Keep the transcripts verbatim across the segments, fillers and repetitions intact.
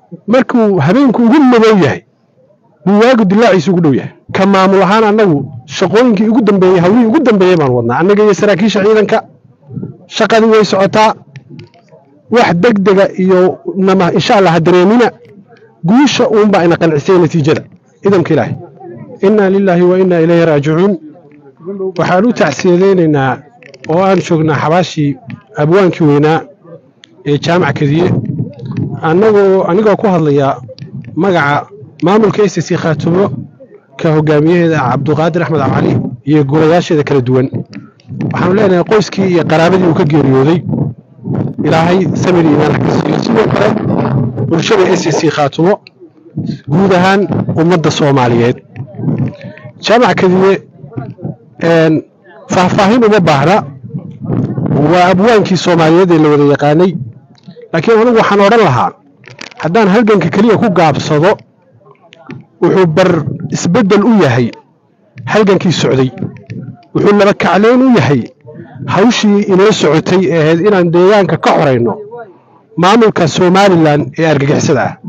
markuu habeenku ugu madow yahay buu waagu dilaaciisu ugu dhow yahay ka maamul ahaan annagu shaqooyinkii ugu dambeeyay hawlihii ugu dambeeyay baan wadnaa annaga iyo saraakiisha ciidanka shaqadii way socotaa wax degdega iyo nama insha Allah dareemina guusha uun baa ina qancisay natiijada idamka ilaahay inna lillahi wa inna ilayhi raaji'uun waxaan u tacsiideynaa oo aan joognaa xabaashi abwaankii weynaa ee jaamac kadiye annagoo anigoo ku hadlaya magaca maamulka S C Khaatumo ka hogaamiyaheeda Cabduqaadir Axmed Cali iyo golayaasheeda kala duwan waxaan leenahay qoyskii iyo qaraabadii uu ka geeriyooday ilaahay samir iimaan ka siiyo sidoo kale bulshada S C Khaatumo guud ahaan ummadda Soomaaliyeed jaamac kadiye een faahfaahin uma baahna waa abwaankii Soomaaliyeed ee la wada yaqaanay laakiin anigu waxaan oran lahaa haddaan halganka kaliya ku gaabsado wuxuu bar isbedel u yahay halgankii socday wuxuu laba kacleyn u yahay hawshii inoo socotay ee ahayd inaan deegaanka ka xoreyno maamulka Somaliland ee argagixisada ah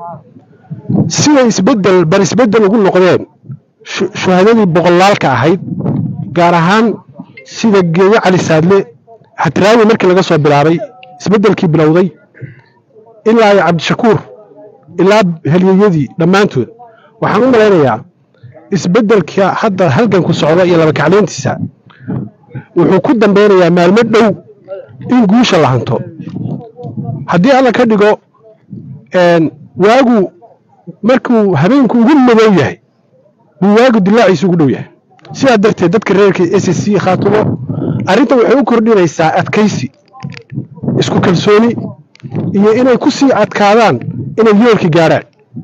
sida isbedel bar isbedel ugu noqdeen shuhadadii boqolaalka ahayd gaar ahaan sida Geeyo Cali Saadle hatraawi markii laga soo bilaabay isbedelkii bilowday ilaa Cabdishakuur ilaa halyeeyadii dhamaantood waxaan u maleynayaa isbedelka hadda halgan ku socda iyo laba kacleyntiisa wuxuu ku dambeeyaa maalmo dhow in guusha la hanto haddii alla ka dhigo een waagu markuu habeenku ugu madow yahay buu waagu dilaaciisu ugu dhow yahay sidaa darteed dadka reerka S C Khaatumo arrinta waxay u kordhinaysaa adkaysi isku kalsooni iyo inay ku sii adkaadaan inay yoolki gaaraan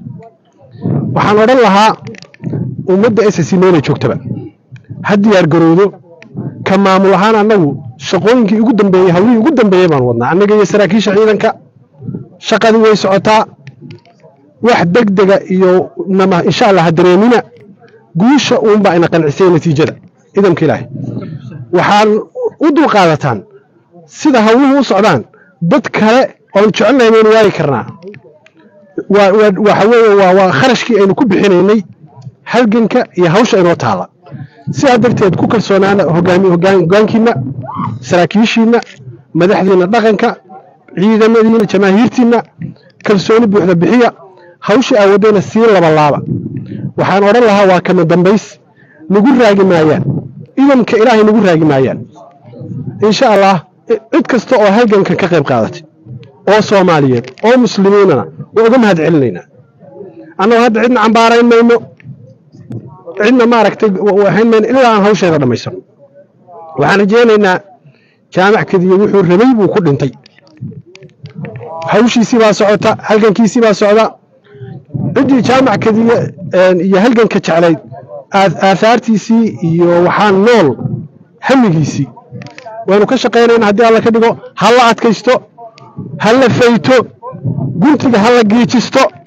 waxaan oran lahaa ummadda S C meel joogtaba had diyaar garoodo ka maamul ahaan annagu shaqooyinkii ugu dambeeyay hawlihii ugu dambeeyay baan wadnaa annaga iyo saraakiisha ciidanka shaqadii way socotaa wax degdega iyo nama insha Allah dareemina guusha uun baa ina qancisay natiijada idamka ilaahay waxaan u dul qaadataan sida hawluhu u socdaan dad kale oo jecelnahay inuu waari karnaa waa waxa weeye waa waa kharashkii aynu ku bixinaynay halganka iyo hawsha inoo taala sidaa darteed ku kalsoonaana hogaami hogaankiina saraakiishiina madaxdiina dhaqanka ciidamadiina jamaahiirtiina kalsooni buuxda bixiya hawsha awadayna si laba laaba waxaan oran lahaa waa kama dambays nagu raagi maayaan idamka ilaahay nagu raagi maayaan insha Allah cid kasta oo halganka ka qayb qaadatay oo Soomaaliyeed oo muslimiinana oo uga mahad celinayna annagu hadda cidna cambaarayn mayno cidna ma aragtay waxaan meen ilaa aan hawsheeda dhamaysan waxaan rajaynaynaa jaamac kadiye wuxuu rabay buu ku dhintay hawshiisii baa socota halgankiisii baa socda cidii jaamac kadiye iyo halganka jeclayd aasaartiisii iyo waxaan nool hamigiisii waanu ka shaqeynaynaa haddii alla ka dhigo hal la adkaysto hal la fayto guntiga hal la geejisto